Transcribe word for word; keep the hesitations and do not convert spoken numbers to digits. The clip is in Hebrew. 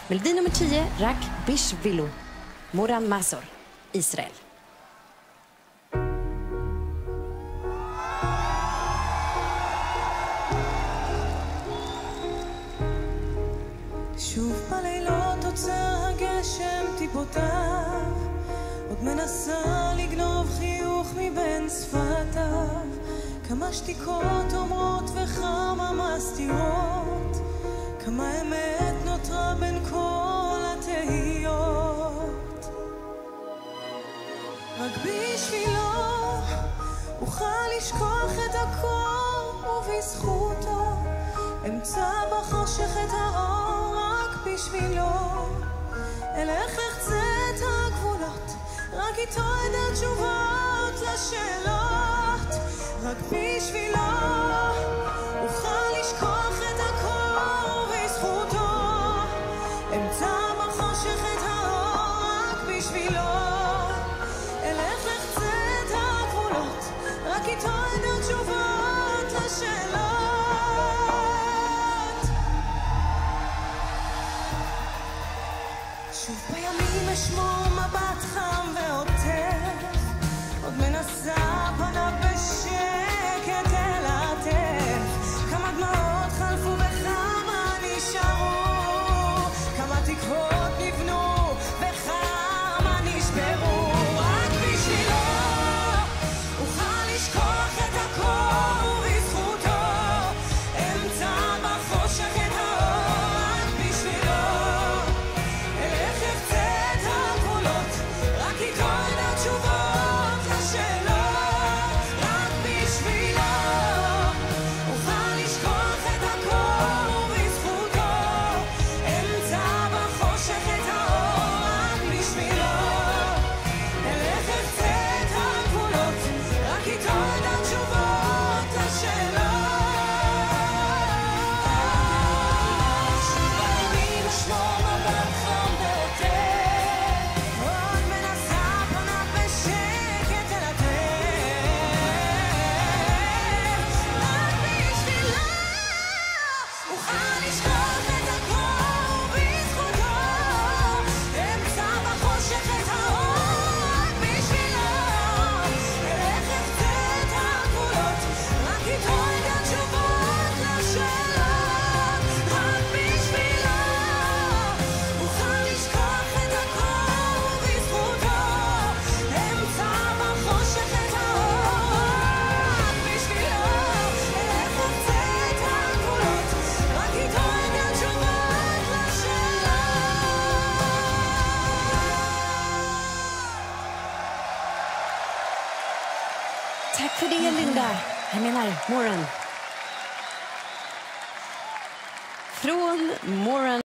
Melodi nummer tio, Rak Bishvilo, Moran Mazor, Israel. שוב בלילות עוצר הגשם טיפותיו, עוד מנסה לגנוב חיוך מבין שפתיו. כמה שתיקות אומרות וכמה מסתירות, כמה אמת נותרה בין כל התהיות. רק בשבילו אוכל לשכוח את הכל, ובזכותו אמצא בחושך את האור. רק בשבילו אלך לחצה את הגבולות, רק איתו אדע תשובות לשאלות. רק בשבילו אוכל לשכוח את הכל, ובזכותו אמצא בחושך את האור. רק בשבילו אלך לחצה את הגבולות, רק איתו אדע תשובות לשאלות. שוב בימים אשמור מבט חם ועוטף, עוד מנסה פניו בשקט אל העטף. כמה דמעות חלפו וכמה נשארו, כמה תקוות נבנו וכמה נשברו. רק בשבילו אוכל לשכוח את הכל, ובזכותו אמצא בחושך את האור. רק בשבילו אלך לחצה את הגבולות, רק איתו אדע תשובות לשאלות. רק בשבילו אוכל לשכוח את הכל, ובזכותו אמצא בחושך את האור. רק בשבילו אלך לחצה את הגבולות, רק איתו אדע תשובות לשאלות. שוב בימים אשמור מבט חם ועוטף, עוד מנסה פניו בשקט אל העטף. רק בשבילו אוכל לשכוח את הכל, ובזכותו אמצא בחושך את האור. רק בשבילו אלך לחצה את הגבולות, רק איתו אדע תשובות לשאלות. רק בשבילו אוכל לשכוח את הכל, ובזכותו אמצא בחושך את האור. רק בשבילו אלך לחצה את הגבולות, רק איתו אדע תשובות לשאלות. Tack för det, Linda. Jag menar, Moran. Från Moran